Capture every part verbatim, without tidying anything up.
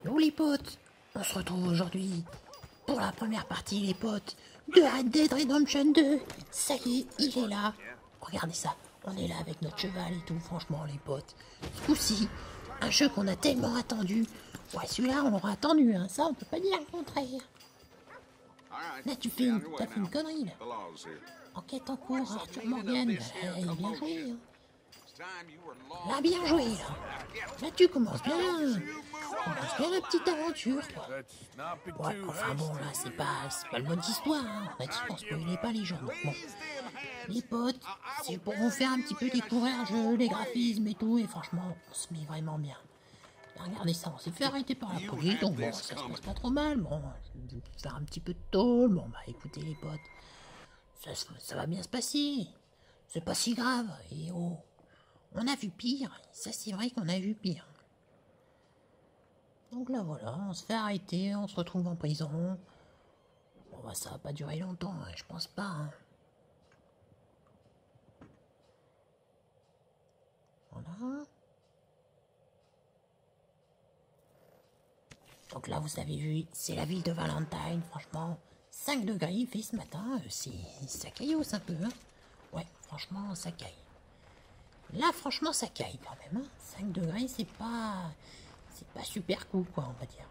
Yo les potes, on se retrouve aujourd'hui pour la première partie les potes de Red Dead Redemption deux. Ça y est, il est là. Regardez ça, on est là avec notre cheval et tout, franchement les potes. Ce coup-ci, un jeu qu'on a tellement attendu. Ouais, celui-là on l'aura attendu, hein, ça on peut pas dire le contraire. Là tu fais une, t'as fait une connerie là. Enquête en cours, Arthur Morgan, bah, il a bien joué. Hein. Là, bien joué, là. Là, tu commences bien. Tu commences bien la petite aventure, quoi. Ouais, enfin bon, là, c'est pas, c'est pas le mode d'histoire, hein. On a dit qu'on spoilait pas les gens. Donc bon. Les potes, c'est pour vous faire un petit peu découvrir le jeu, les graphismes et tout, et franchement, on se met vraiment bien. Et regardez ça, on s'est fait arrêter par la police, donc bon, ça se passe pas trop mal. Bon, je vais faire un petit peu de tôle. Bon, bah écoutez, les potes, ça, ça va bien se passer. C'est pas si grave, et oh. On a vu pire, ça c'est vrai qu'on a vu pire. Donc là voilà, on se fait arrêter, on se retrouve en prison. Bon bah ça va pas durer longtemps, hein, je pense pas. Hein. Voilà. Donc là vous avez vu, c'est la ville de Valentine, franchement. cinq degrés il fait ce matin, c'est ça caillousse un peu. Hein. Ouais, franchement ça caille. Là, franchement, ça caille quand même. Hein. cinq degrés, c'est pas... C'est pas super cool, quoi, on va dire.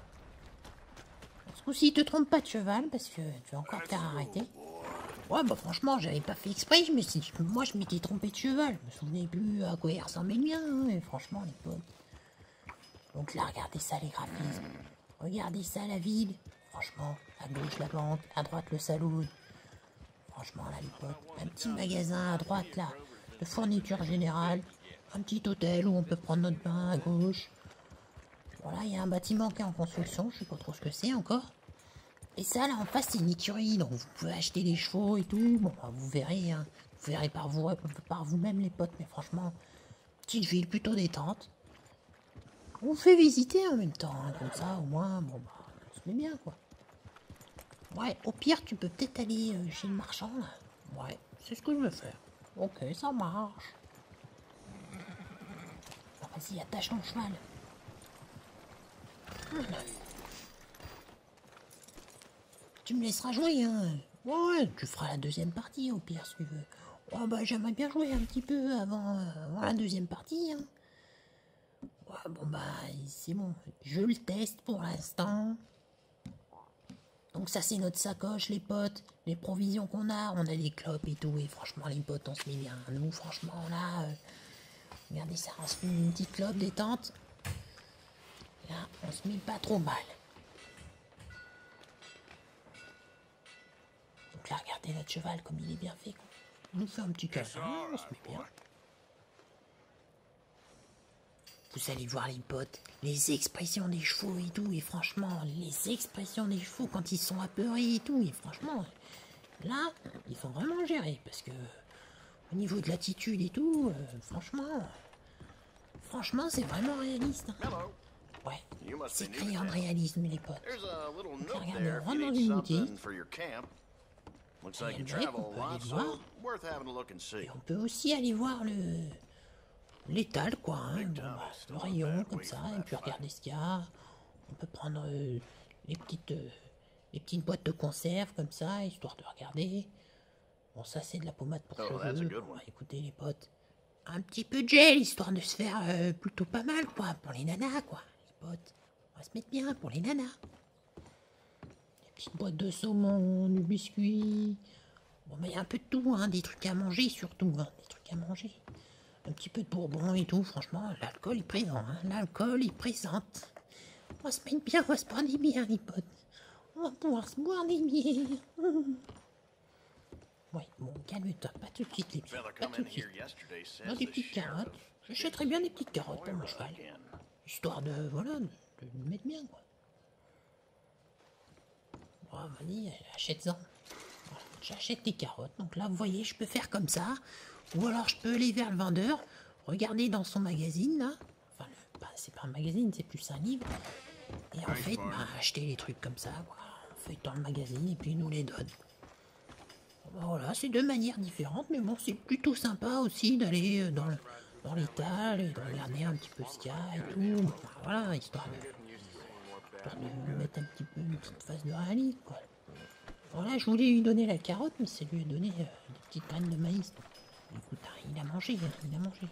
Ce coup-ci, te trompe pas de cheval, parce que tu vas encore te faire arrêter. Ouais, bah franchement, j'avais pas fait exprès, je me suis dit, moi, je m'étais trompé de cheval. Je me souvenais plus à quoi il ressemblait le mien, hein, et franchement, les potes. Donc là, regardez ça, les graphismes. Regardez ça, la ville. Franchement, à gauche, la banque, à droite, le saloon. Franchement, là, les potes, un petit magasin à droite, là. De fourniture générale, un petit hôtel où on peut prendre notre bain à gauche. Voilà, il y a un bâtiment qui est en construction, je sais pas trop ce que c'est encore. Et ça, là, en face, c'est une écurie, donc vous pouvez acheter des chevaux et tout. Bon, bah, vous verrez, hein. Vous verrez par vous, par vous-même, les potes, mais franchement, petite ville plutôt détente. On vous fait visiter en même temps, hein, comme ça, au moins, bon, bah, on se met bien, quoi. Ouais, au pire, tu peux peut-être aller euh, chez le marchand, là. Ouais, c'est ce que je veux faire. Ok, ça marche. Ah, vas-y, attache ton cheval. Voilà. Tu me laisseras jouer, hein. Ouais, tu feras la deuxième partie, au pire, si tu veux. Oh, bah, j'aimerais bien jouer un petit peu avant, euh, avant la deuxième partie, hein. Ouais, bon, bah, c'est bon. Je le teste pour l'instant. Donc ça, c'est notre sacoche, les potes. Les provisions qu'on a. On a des clopes et tout. Et franchement, les potes, on se met bien. Nous, franchement, là... Euh, regardez ça, on se met une petite clope détente. Là, on se met pas trop mal. Donc là, regardez notre cheval, comme il est bien fait. Quoi. Il nous fait un petit câlin, on se met bien. Vous allez voir les potes, les expressions des chevaux et tout, et franchement, les expressions des chevaux quand ils sont apeurés et tout, et franchement, là, il faut vraiment gérer, parce que au niveau de l'attitude et tout, euh, franchement, franchement, c'est vraiment réaliste. Hein. Ouais, c'est créé en réalisme, les potes. Donc là, regardez, on rentre dans une boutique. Il y a le grec, on peut aller le voir. Et on peut aussi aller voir le... l'étal, quoi, hein, bon, bah, le rayon, comme ça, et puis regarder ce qu'il y a. On peut prendre euh, les, petites, euh, les petites boîtes de conserve, comme ça, histoire de regarder. Bon, ça, c'est de la pommade pour cheveux. Bon, bah, écoutez, les potes, un petit peu de gel, histoire de se faire euh, plutôt pas mal, quoi, pour les nanas, quoi. Les potes, on va se mettre bien pour les nanas. Des petites boîtes de saumon, du biscuit. Bon, bah, il y a un peu de tout, hein, des trucs à manger, surtout, hein, des trucs à manger. Un petit peu de bourbon et tout, franchement, l'alcool est présent, hein. L'alcool est présente. On va se mettre bien, on va se boire des bières, les potes. On va pouvoir se boire des bières. Oui, bon, calme-toi, pas tout de suite les bières, pas tout de suite. On a des petites carottes, j'achèterais bien des petites carottes pour mon cheval. Histoire de, voilà, de, de le mettre bien, quoi. Bon, vas-y, achète-en. Voilà, j'achète des carottes, donc là, vous voyez, je peux faire comme ça. Ou alors je peux aller vers le vendeur, regarder dans son magazine là. Enfin, bah, c'est pas un magazine, c'est plus un livre. Et en fait, bah, acheter les trucs comme ça, voilà, on feuilletant le magazine et puis il nous les donne. Bah, voilà, c'est deux manières différentes, mais bon, c'est plutôt sympa aussi d'aller dans le, dans l'étal et de regarder un petit peu ce qu'il y a et tout. Bah, voilà, histoire de, histoire de mettre un petit peu une petite phase de réalisme, quoi. Voilà, je voulais lui donner la carotte, mais ça lui a donné euh, des petites graines de maïs. Écoute, hein, il a mangé, hein, il a mangé.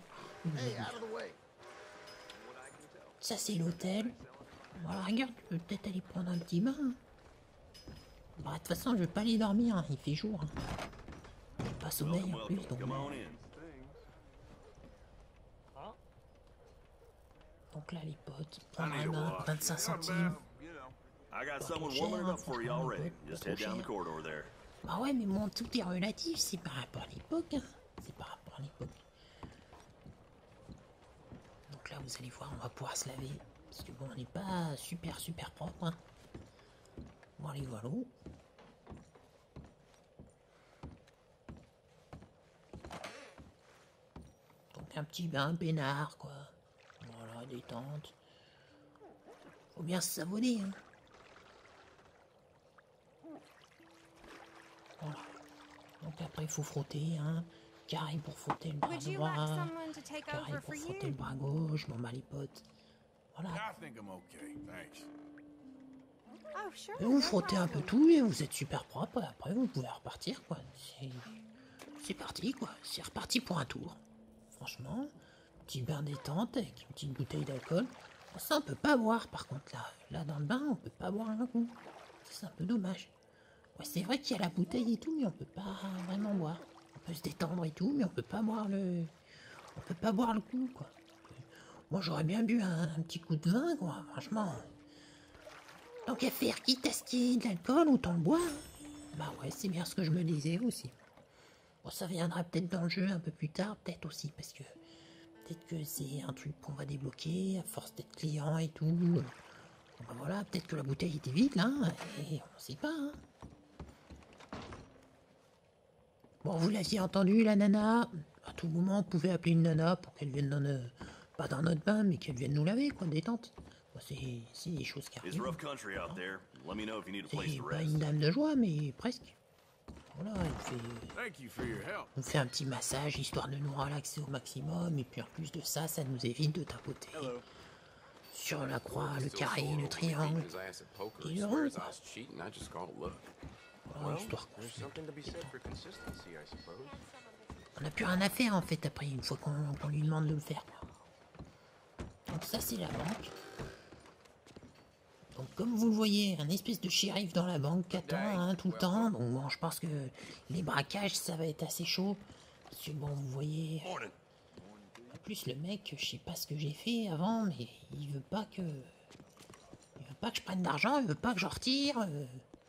Ça, c'est l'hôtel. Voilà, regarde, tu peux peut-être aller prendre un petit bain. Hein. Bah, de toute façon, je vais pas aller dormir, hein, il fait jour. Hein. J'ai pas sommeil en plus, donc... Donc là, les potes, prendre un bain, vingt-cinq centimes. Pas trop cher, hein, franchement, les potes, pas trop cher. Bah ouais, mais bon, tout est relatif, c'est par rapport à l'époque. Hein. C'est par rapport à l'époque. Donc là, vous allez voir, on va pouvoir se laver. Parce que bon, on n'est pas super, super propre. Hein. Bon, allez, voilà. Donc un petit bain peinard, quoi. Voilà, détente. Faut bien se savonner, hein. Voilà. Donc après, il faut frotter, hein. Carré pour frotter le bras droit, carré pour frotter le bras gauche. Bon, bah, les potes. Voilà. Et vous frottez un peu tout et vous êtes super propre. Et après, vous pouvez repartir, quoi. C'est parti, quoi. C'est reparti pour un tour. Franchement, petit bain détente avec une petite bouteille d'alcool. Ça, on peut pas boire, par contre, là. Là, dans le bain, on peut pas boire un coup. C'est un peu dommage. Ouais, c'est vrai qu'il y a la bouteille et tout, mais on peut pas vraiment boire. On peut se détendre et tout, mais on peut pas boire le... On peut pas boire le coup, quoi. Moi, j'aurais bien bu un, un petit coup de vin, quoi, franchement. Tant qu'à faire, quitte à ce qu'il y ait de l'alcool, autant le boire. Bah ouais, c'est bien ce que je me disais aussi. Bon, ça viendra peut-être dans le jeu un peu plus tard, peut-être aussi, parce que... Peut-être que c'est un truc qu'on va débloquer, à force d'être client et tout. Bon, bah voilà, peut-être que la bouteille était vide, là, et on sait pas, hein. Bon, vous l'aviez entendu, la nana. À tout moment, on pouvait appeler une nana pour qu'elle vienne dans le... Pas dans notre bain, mais qu'elle vienne nous laver, quoi, détente. Bon, c'est des choses qui arrivent. C'est pas une dame de joie, mais presque. Voilà, elle fait... On fait un petit massage, histoire de nous relaxer au maximum, et puis en plus de ça, ça nous évite de tapoter. Sur la croix, le carré, le triangle, et le rond, quoi. Voilà, histoire qu'on se... On n'a plus rien à faire, en fait, après, une fois qu'on qu'on lui demande de le faire. Donc ça, c'est la banque. Donc comme vous le voyez, un espèce de shérif dans la banque qui attend hein, tout le temps. Donc bon, je pense que les braquages, ça va être assez chaud. Parce que bon, vous voyez... En plus, le mec, je sais pas ce que j'ai fait avant, mais il veut pas que... Il veut pas que je prenne d'argent, il veut pas que je retire. Euh...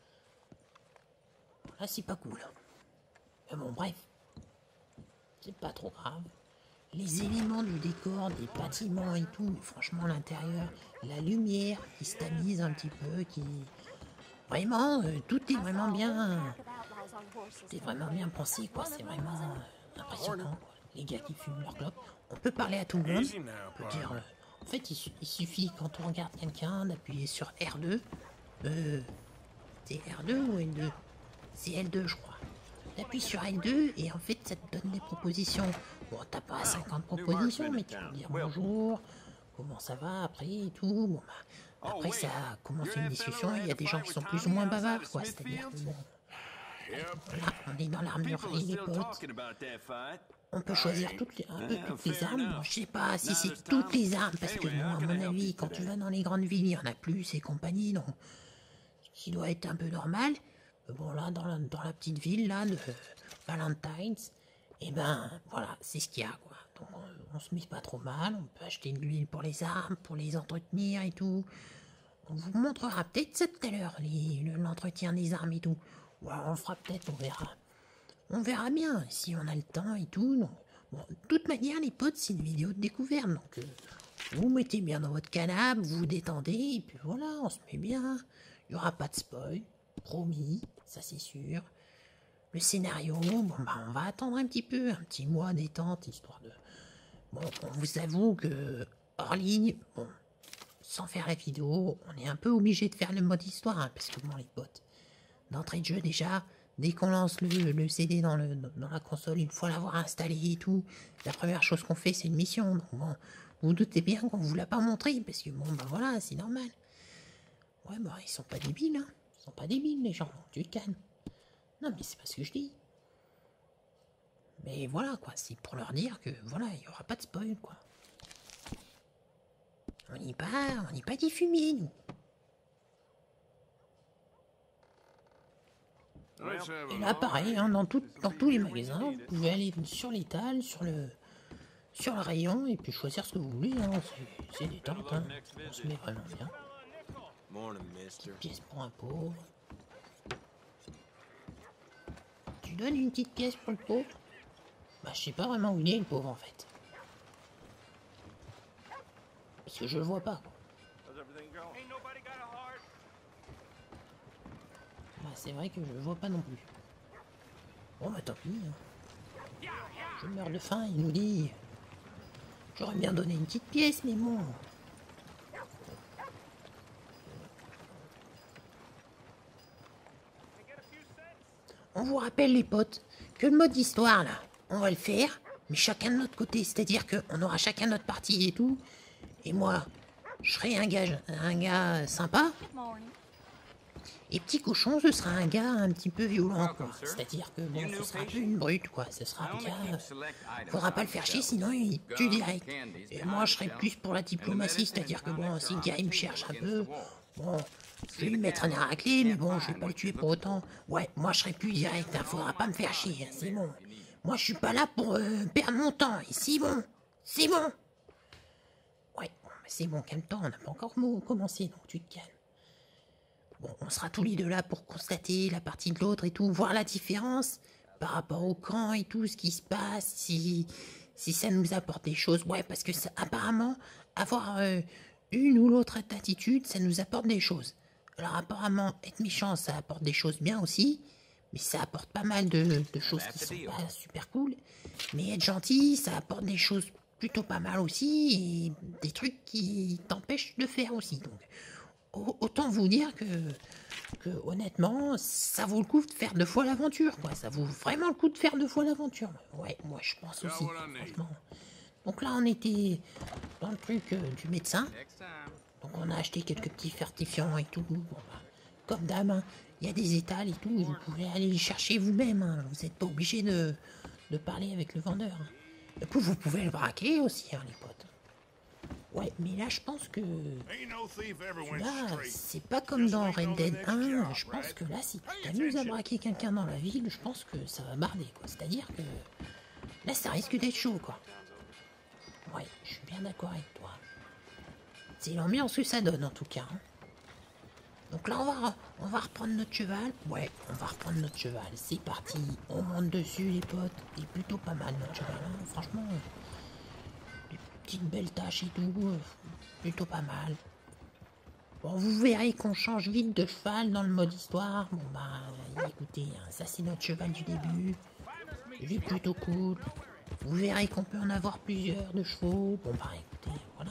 Là, c'est pas cool. Mais bon, bref. C'est pas trop grave. Les éléments du décor, des bâtiments et tout, mais franchement l'intérieur, la lumière qui se tamise un petit peu, qui... Vraiment, euh, tout est vraiment bien... Tout est vraiment bien pensé, quoi. C'est vraiment euh, impressionnant, quoi. Les gars qui fument leur clope. On peut parler à tout le monde. On peut dire... Euh, en fait, il, su il suffit, quand on regarde quelqu'un, d'appuyer sur R deux. Euh... C'est R deux ou L deux? C'est L deux, je crois. T'appuies sur L deux et en fait, ça te donne des propositions. Bon, t'as pas cinquante propositions, mais tu peux dire bonjour, comment ça va après et tout. Bon, bah, après, ça commence une discussion. Il y a des gens qui sont plus ou moins bavards, quoi. C'est-à-dire que bon, là, on est dans l'armurerie, les potes. On peut choisir toutes les, un peu toutes les armes. Bon, je sais pas si c'est toutes les armes, parce que bon, à mon avis, quand tu vas dans les grandes villes, il y en a plus et compagnie, donc ce qui doit être un peu normal. Bon, là, dans la, dans la petite ville, là, de Valentine's, et eh ben, voilà, c'est ce qu'il y a, quoi. Donc, on, on se met pas trop mal, on peut acheter de l'huile pour les armes, pour les entretenir et tout. On vous montrera peut-être ça tout à l'heure, l'entretien des armes et tout. Ou alors on le fera peut-être, on verra. On verra bien, si on a le temps et tout. Donc, bon, de toute manière, les potes, c'est une vidéo de découverte, donc... Euh, vous mettez bien dans votre canapé, vous vous détendez, et puis voilà, on se met bien. Il n'y aura pas de spoil. Promis, ça c'est sûr. Le scénario, bon bah on va attendre un petit peu, un petit mois détente, histoire de... Bon, on vous avoue que, hors ligne, bon, sans faire la vidéo, on est un peu obligé de faire le mode histoire, hein, parce que bon les potes, d'entrée de jeu déjà, dès qu'on lance le, le C D dans, le, dans la console, une fois l'avoir installé et tout, la première chose qu'on fait c'est une mission, donc bon, vous, vous doutez bien qu'on vous l'a pas montré, parce que bon bah voilà, c'est normal. Ouais, bah, ils sont pas débiles, hein. Ils sont pas débiles, les gens. Tu te calmes. Non, mais c'est pas ce que je dis. Mais voilà, quoi. C'est pour leur dire que, voilà, il y aura pas de spoil, quoi. On n'y pas, on n'y pas des fumiers, nous. Et là, pareil, hein, dans, tout, dans tous les magasins, vous pouvez aller sur l'étal, sur le, sur le rayon, et puis choisir ce que vous voulez. Hein. C'est détente, hein. On se met vraiment bien. Petite pièce pour un pauvre. Tu donnes une petite pièce pour le pauvre? Bah, je sais pas vraiment où il est, le pauvre, en fait. Parce que je le vois pas, quoi. Bah, c'est vrai que je le vois pas non plus. Bon, bah, tant pis. Hein. Je meurs de faim, il nous dit. J'aurais bien donné une petite pièce, mais bon. On vous rappelle, les potes, que le mode histoire, là, on va le faire, mais chacun de notre côté. C'est-à-dire qu'on aura chacun notre partie et tout. Et moi, je serai un gars, un gars sympa. Et Petit Cochon, ce sera un gars un petit peu violent, quoi. C'est-à-dire que, bon, ce sera un peu une brute, quoi. Ce sera un gars... Faudra pas le faire chier, sinon il tue direct. Et moi, je serai plus pour la diplomatie, c'est-à-dire que, bon, si le gars, il me cherche un peu... Bon, je vais lui mettre un air à clé, mais bon, je vais pas le tuer pour autant. Ouais, moi, je serai plus direct, hein. Faudra pas me faire chier, hein. C'est bon. Moi, je suis pas là pour euh, perdre mon temps. Et c'est bon. C'est bon. Ouais, bon, c'est bon, calme-toi, on n'a pas encore commencé, donc tu te calmes. Bon, on sera tous les deux là pour constater la partie de l'autre et tout, voir la différence par rapport au camp et tout, ce qui se passe, si, si ça nous apporte des choses. Ouais, parce que ça, apparemment, avoir euh, une ou l'autre attitude, ça nous apporte des choses. Alors apparemment, être méchant, ça apporte des choses bien aussi, mais ça apporte pas mal de, de choses qui sont pas super cool. Mais être gentil, ça apporte des choses plutôt pas mal aussi, et des trucs qui t'empêchent de faire aussi, donc... Autant vous dire que, que, honnêtement, ça vaut le coup de faire deux fois l'aventure, quoi. Ça vaut vraiment le coup de faire deux fois l'aventure. Ouais, moi je pense aussi, franchement. Donc là, on était dans le truc euh, du médecin. Donc on a acheté quelques petits fortifiants et tout. Bon, bah, comme d'hab, hein, il y a des étals et tout. Et vous pouvez aller les chercher vous-même. Hein. Vous n'êtes pas obligé de, de parler avec le vendeur. Hein. Et puis vous pouvez le braquer aussi, hein, les potes. Ouais, mais là, je pense que... Là, c'est pas comme dans Red Dead un. Je pense que là, si tu t'amuses à braquer quelqu'un dans la ville, je pense que ça va barder, quoi. C'est-à-dire que... Là, ça risque d'être chaud, quoi. Ouais, je suis bien d'accord avec toi. C'est l'ambiance que ça donne, en tout cas. Hein. Donc là, on va, on va reprendre notre cheval. Ouais, on va reprendre notre cheval. C'est parti. On monte dessus, les potes. Il est plutôt pas mal, notre cheval. Hein. Franchement... Petite belle tâche et tout, euh, plutôt pas mal. Bon, vous verrez qu'on change vite de cheval dans le mode histoire. Bon bah, écoutez, hein, ça c'est notre cheval du début. Il est plutôt cool. Vous verrez qu'on peut en avoir plusieurs de chevaux. Bon bah, écoutez, voilà.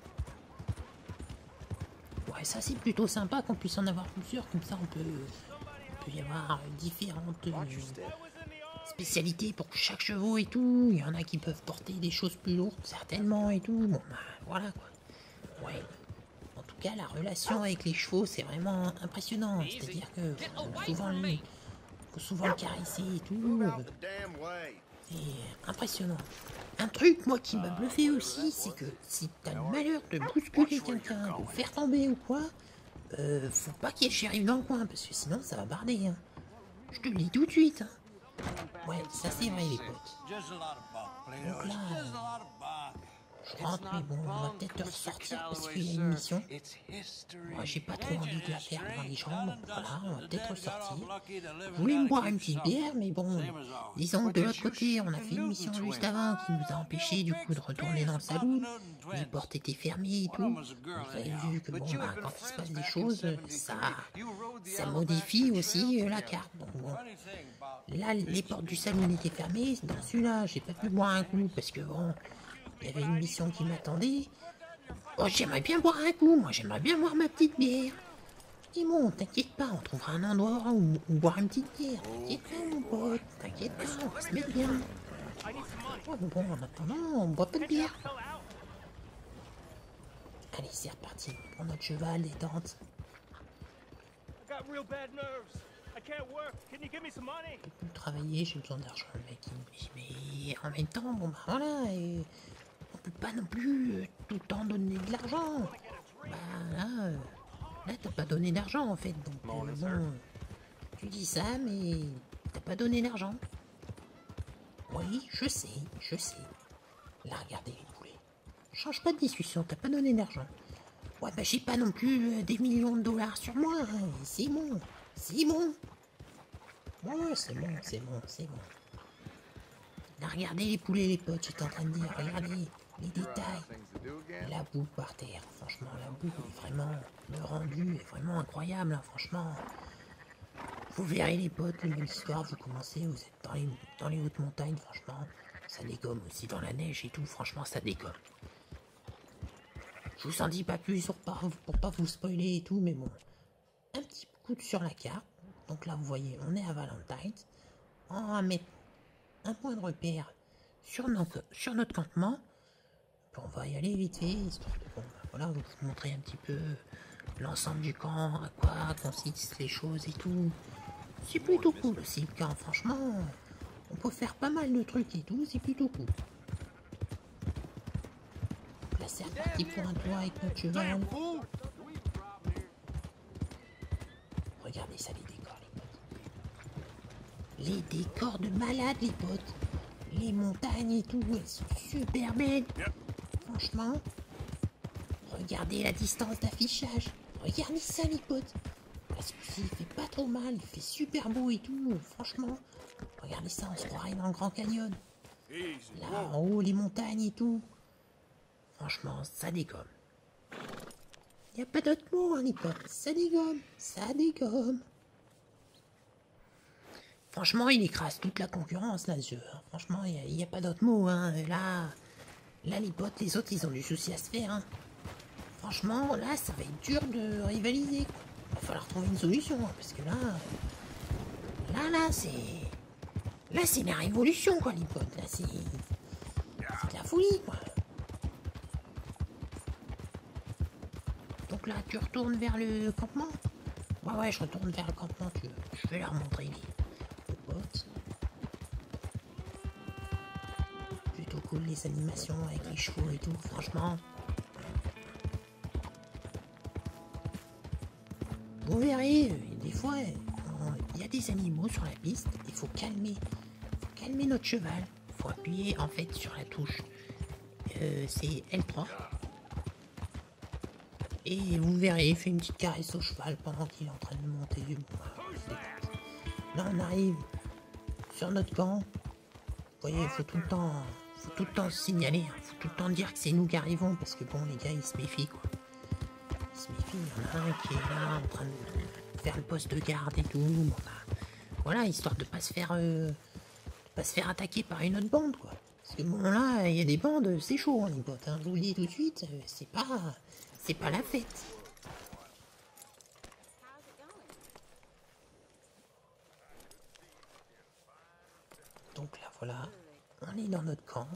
Ouais, ça c'est plutôt sympa qu'on puisse en avoir plusieurs. Comme ça, on peut, on peut y avoir différentes... Euh, spécialité pour chaque chevaux et tout. Il y en a qui peuvent porter des choses plus lourdes, certainement, et tout. Bon, bah, voilà, quoi. Ouais. En tout cas, la relation avec les chevaux, c'est vraiment impressionnant. C'est-à-dire que faut souvent, le, faut souvent le caresser et tout. C'est impressionnant. Un truc, moi, qui m'a bluffé aussi, c'est que si t'as le malheur de bousculer quelqu'un, de faire tomber ou quoi, euh, faut pas qu'il y ait le shérif dans le coin, parce que sinon, ça va barder, hein. Je te le dis tout de suite, hein. Ouais, ça c'est vrai les potes. Donc là, euh, je rentre, mais bon, on va peut-être te ressortir parce qu'il y a une mission. Moi, j'ai pas trop envie de la faire dans les jambes, donc voilà, on va peut-être ressortir. Je voulais me boire une petite bière, mais bon, disons que de l'autre côté, on a fait une mission juste avant qui nous a empêché du coup de retourner dans le saloon. Les portes étaient fermées et tout. Vous avez vu que bon, bah, quand il se passe des choses, ça, ça modifie aussi euh, la carte. Donc bon. Là, les portes du salon étaient fermées. Dans celui-là, j'ai pas pu boire un coup parce que bon, il y avait une mission qui m'attendait. Oh, j'aimerais bien boire un coup. Moi, j'aimerais bien boire ma petite bière. Et bon, t'inquiète pas, on trouvera un endroit où, où boire une petite bière. T'inquiète pas, mon pote. T'inquiète pas, on va se mettre bien. Oh, bon, en attendant, on boit pas de bière. Allez, c'est reparti pour notre cheval détente. got real bad nerves. I can't work. Can you give me some money? Je peux plus travailler, j'ai besoin d'argent, le mec. Il me dit, mais en même temps, bon bah voilà, et on peut pas non plus euh, tout le temps donner de l'argent. Bah là, euh, là t'as pas donné d'argent en fait, donc euh, bon, tu dis ça, mais t'as pas donné d'argent. Oui, je sais, je sais. Là, regardez les poulets. Change pas de discussion, t'as pas donné d'argent. Ouais, bah j'ai pas non plus euh, des millions de dollars sur moi, hein. C'est bon, c'est bon. Ouais, c'est bon, c'est bon, c'est bon. Là, regardez les poulets, les potes, j'étais en train de dire, regardez les détails. La boue par terre, franchement, la boue est vraiment, le rendu est vraiment incroyable, hein, franchement. Vous verrez les potes, une belle histoire, vous commencez, vous êtes dans les, dans les hautes montagnes, franchement, ça dégomme aussi dans la neige et tout, franchement, ça dégomme. Je vous en dis pas plus pour pas, pour pas vous spoiler et tout, mais bon, un petit coup sur la carte. Donc là, vous voyez, on est à Valentine. On va mettre un point de repère sur notre, sur notre campement. Puis on va y aller vite fait, histoire de bon, bah, voilà, vous montrer un petit peu l'ensemble du camp, à quoi consistent les choses et tout. C'est plutôt cool aussi le camp, franchement. On peut faire pas mal de trucs et tout, c'est plutôt cool. Là, c'est reparti pour un tour avec notre cheval. Regardez ça, les décors, les potes. Les décors de malade, les potes. Les montagnes et tout, elles sont super belles. Franchement, regardez la distance d'affichage. Regardez ça, les potes. Parce que il fait pas trop mal, il fait super beau et tout. Franchement, regardez ça, on se croirait dans le Grand Canyon. Là, en haut, les montagnes et tout. Franchement, ça dégomme. Y a pas d'autre mot, hein, les potes. Ça dégomme, ça dégomme. Franchement, il écrase toute la concurrence, là, ce jeu. Hein. Franchement, il n'y a, a pas d'autre mot. Hein. Là, là, les potes, les autres, ils ont du souci à se faire. Hein. Franchement, là, ça va être dur de rivaliser. Quoi. Il va falloir trouver une solution. Hein, parce que là, là, là, c'est... Là, c'est la révolution, quoi, les potes. Là, c'est... C'est de la folie, quoi. Donc là, tu retournes vers le campement? Ouais, ouais, je retourne vers le campement. Tu... Je vais leur montrer les... potes. Plutôt cool les animations avec les chevaux et tout, franchement. Vous verrez, des fois, il y a des animaux sur la piste, il faut calmer, faut calmer notre cheval. Il faut appuyer en fait sur la touche. Euh, c'est L trois. Et vous verrez, il fait une petite caresse au cheval pendant qu'il est en train de monter. Là, on arrive sur notre camp. Vous voyez, il faut tout le temps, faut tout le temps se signaler. Il faut tout le temps dire que c'est nous qui arrivons parce que bon, les gars, ils se méfient quoi. Ils se méfient. Il y en a un qui est là en train de faire le poste de garde et tout. Bon, bah, voilà, histoire de pas se faire, euh, de pas se faire attaquer par une autre bande quoi. Parce que bon là, il y a des bandes, c'est chaud hein, les potes. Hein. Je vous le dis tout de suite, c'est pas, c'est pas la fête. Donc là voilà, on est dans notre camp.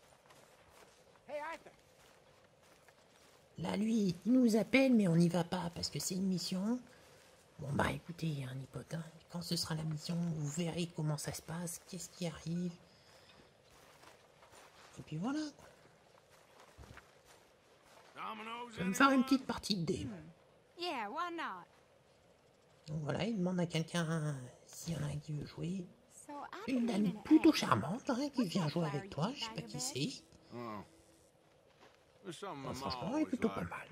Là lui, il nous appelle mais on n'y va pas parce que c'est une mission. Bon bah écoutez, un hein, pote, hein, quand ce sera la mission, vous verrez comment ça se passe, qu'est-ce qui arrive. Et puis voilà quoi. Je vais me faire une petite partie de dé. Donc voilà, il demande à quelqu'un s'il y en a un qui veut jouer. Une amie plutôt charmante hein, qui vient jouer avec toi, je sais pas qui c'est. Bon, franchement, elle est plutôt pas mal.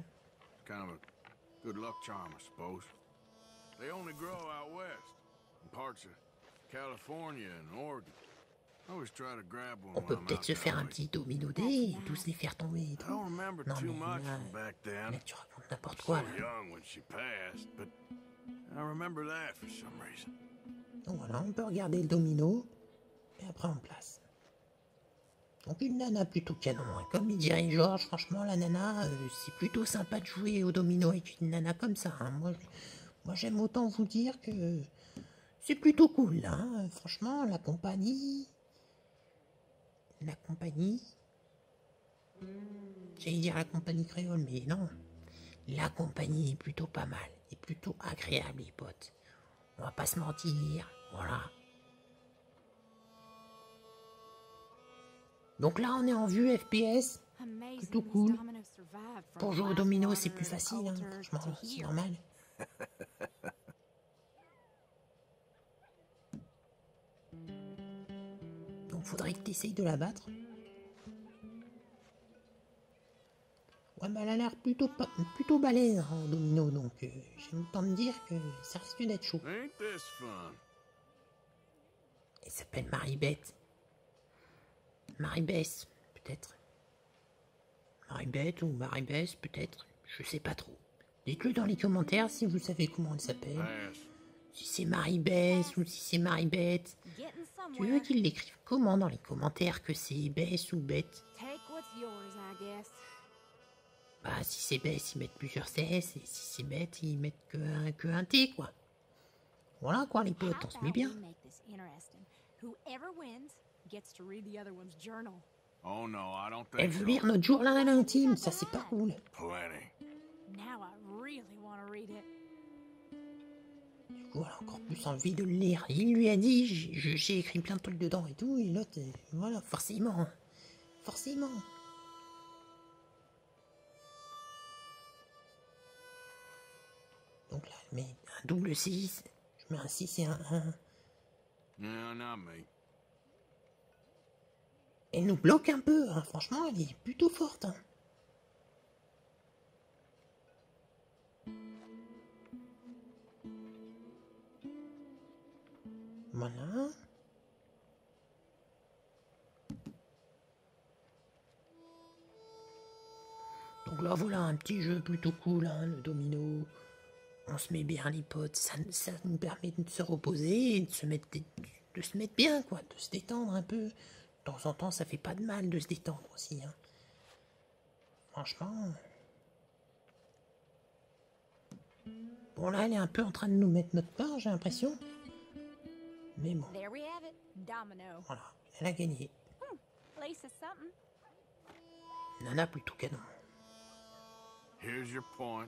On peut peut-être se faire un petit domino dé et tous les faire tomber et tout. Non mais là, là tu racontes n'importe quoi là. Donc voilà, on peut regarder le domino et après on place. Donc une nana plutôt canon, hein. Comme il dirait Georges, franchement la nana, euh, c'est plutôt sympa de jouer au domino avec une nana comme ça. Hein. Moi, moi j'aime autant vous dire que c'est plutôt cool là. Hein. Franchement, la compagnie... La compagnie... J'allais dire la compagnie créole, mais non. La compagnie est plutôt pas mal. Et plutôt agréable, les potes. On va pas se mentir, voilà. Donc là, on est en vue F P S, plutôt cool. Pour jouer au domino, c'est plus facile, hein, franchement, c'est normal. Donc faudrait que tu essayes de la battre. Ouais, bah elle a l'air plutôt, plutôt balèze hein, en domino, donc euh, j'ai autant de dire que ça risque d'être chaud. Elle s'appelle Marie-Beth. Marie-Beth, peut-être. Marie-Beth ou Marie-Beth, peut-être. Je sais pas trop. Dites-le dans les commentaires si vous savez comment elle s'appelle. Si c'est Marie-Beth ou si c'est Marie-Beth. Tu veux qu'ils l'écrivent comment dans les commentaires, que c'est Bess ou Beth? Bah si c'est Bess, ils mettent plusieurs C S, et si c'est Beth, ils mettent que un, que un T, quoi. Voilà quoi les potes, on se met bien. Elle veut lire notre journal intime, ça c'est pas cool. Du coup, elle a encore plus envie de le lire. Il lui a dit, j'ai écrit plein de trucs dedans et tout, et l'autre, voilà, forcément. Forcément. Donc là, elle met un double six, je mets un six et un un. Elle nous bloque un peu, hein. Franchement, elle est plutôt forte. Hein. Voilà. Donc là, voilà un petit jeu plutôt cool, hein, le domino. On se met bien, les potes. Ça, ça nous permet de se reposer et de se mettre, de, de se mettre bien, quoi, de se détendre un peu. De temps en temps, ça fait pas de mal de se détendre aussi. Hein. Franchement. Bon, là, elle est un peu en train de nous mettre notre part, j'ai l'impression. Mais bon. Voilà, elle a gagné. Nana plutôt canon. Here's your points.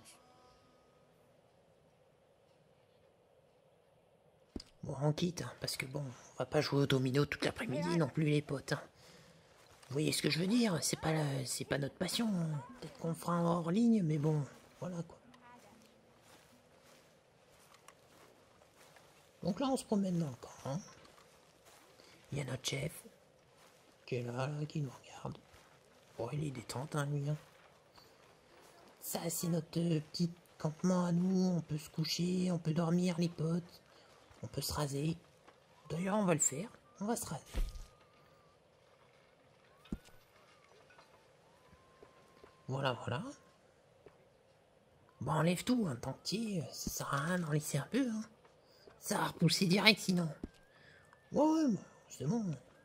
Bon, on quitte, hein, parce que bon, on va pas jouer au domino toute l'après-midi non plus, les potes. Hein. Vous voyez ce que je veux dire? C'est pas, c'est pas notre passion. Hein. Peut-être qu'on le fera hors ligne, mais bon, voilà quoi. Donc là, on se promène dans le camp. Hein. Il y a notre chef qui est là, là, qui nous regarde. Bon, il est détente, hein, lui. Hein. Ça, c'est notre euh, petit campement à nous. On peut se coucher, on peut dormir, les potes. On peut se raser. D'ailleurs, on va le faire. On va se raser. Voilà, voilà. Bon, enlève tout, hein, tant que t'y es, ça sert à rien d'en laisser un peu. Hein. Ça va repousser direct, sinon. Ouais, ouais, bah, c'est bon.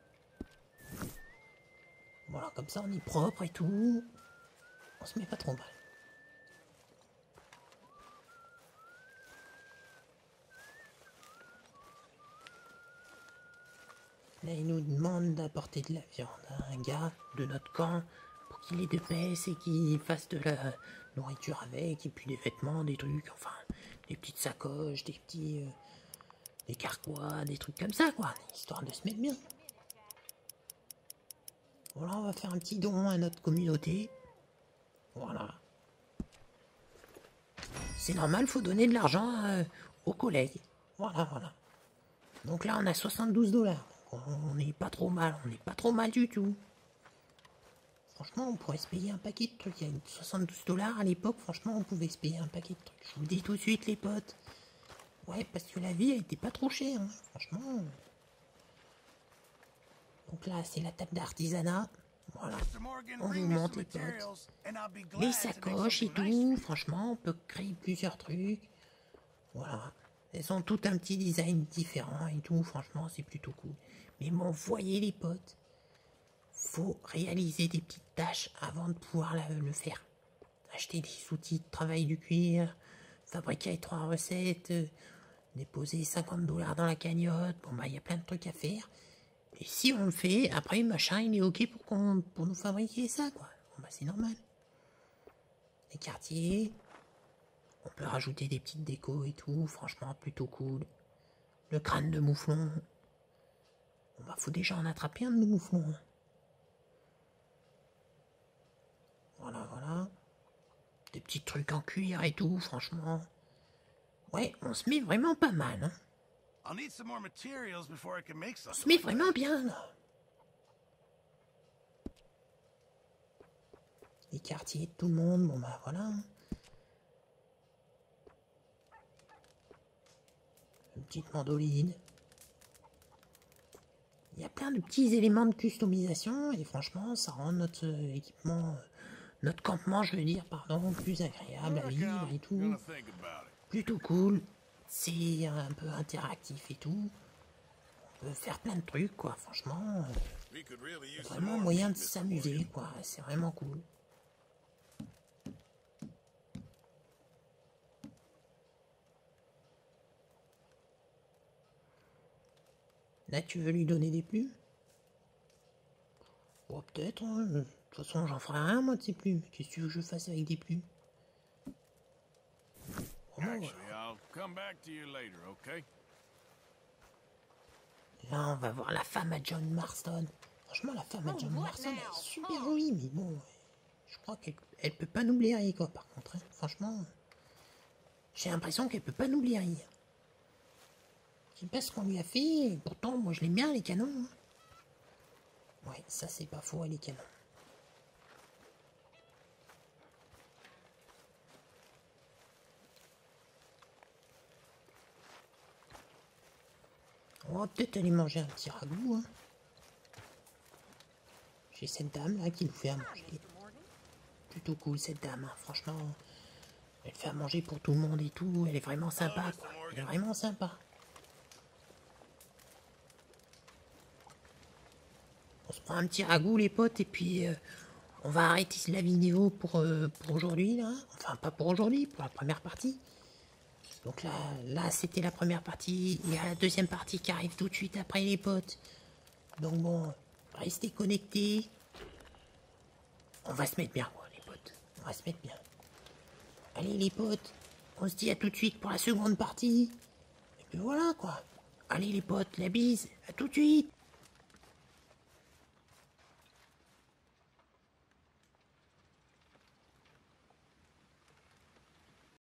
Voilà, comme ça, on est propre et tout. On se met pas trop mal. Là, il nous demande d'apporter de la viande à un gars de notre camp pour qu'il ait de pèse et qu'il fasse de la nourriture avec, et puis des vêtements, des trucs, enfin, des petites sacoches, des petits... Euh, des carquois, des trucs comme ça, quoi, histoire de se mettre bien. Voilà, on va faire un petit don à notre communauté. Voilà. C'est normal, faut donner de l'argent euh, aux collègues. Voilà, voilà. Donc là, on a soixante-douze dollars. On n'est pas trop mal, on n'est pas trop mal du tout. Franchement, on pourrait se payer un paquet de trucs. Il y a soixante-douze dollars à l'époque, franchement, on pouvait se payer un paquet de trucs. Je vous le dis tout de suite, les potes. Ouais, parce que la vie, elle était pas trop chère, hein, franchement. Donc là, c'est la table d'artisanat. Voilà. On vous montre les potes. Les sacoches et tout. Franchement, on peut créer plusieurs trucs. Voilà. Elles ont tout un petit design différent et tout. Franchement, c'est plutôt cool. Mais bon, voyez les potes. Faut réaliser des petites tâches avant de pouvoir la, le faire. Acheter des outils de travail du cuir. Fabriquer trois recettes. Euh, déposer cinquante dollars dans la cagnotte. Bon, bah, il y a plein de trucs à faire. Et si on le fait, après, machin, il est ok pour, qu'on, pour nous fabriquer ça, quoi. Bon, bah, c'est normal. Les quartiers. On peut rajouter des petites décos et tout, franchement plutôt cool. Le crâne de mouflon. Bon bah faut déjà en attraper un de mouflon. Hein. Voilà, voilà. Des petits trucs en cuir et tout, franchement. Ouais, on se met vraiment pas mal. Hein. I'll need some more materials before I can make On se something met like vraiment that. bien là. Les quartiers de tout le monde, bon bah voilà. Une petite mandoline. Il y a plein de petits éléments de customisation et franchement ça rend notre euh, équipement, euh, notre campement je veux dire, pardon, plus agréable à vivre et tout. Gonna think about it. Plutôt cool. C'est un peu interactif et tout. On peut faire plein de trucs quoi, franchement. euh, We could really use some Vraiment more moyen meat, de Mister s'amuser Morgan. quoi, c'est vraiment cool. Là tu veux lui donner des plumes? Bon peut-être, hein. De toute façon j'en ferai rien moi de ces plumes. Qu'est-ce que tu veux que je fasse avec des plumes? Vraiment, Actually, I'll come back to you later, okay? là on va voir la femme à John Marston. Franchement la femme à John Marston elle est super jolie mais bon, je crois qu'elle elle peut pas nous blairer quoi par contre. Hein. Franchement, j'ai l'impression qu'elle peut pas nous blairer. Je sais pas ce qu'on lui a fait, et pourtant moi je l'aime bien les canons. Hein. Ouais, ça c'est pas faux les canons. On va peut-être aller manger un petit ragoût. Hein. J'ai cette dame là qui nous fait à manger. Plutôt cool cette dame, hein. Franchement. Elle fait à manger pour tout le monde et tout. Elle est vraiment sympa quoi. Elle est vraiment sympa. On se prend un petit ragoût les potes et puis euh, on va arrêter la vidéo pour, euh, pour aujourd'hui là. Enfin pas pour aujourd'hui, pour la première partie. Donc là, là c'était la première partie. Il y a la deuxième partie qui arrive tout de suite après les potes. Donc bon, restez connectés. On va se mettre bien quoi les potes. On va se mettre bien. Allez les potes, on se dit à tout de suite pour la seconde partie. Et puis voilà quoi. Allez les potes, la bise, à tout de suite.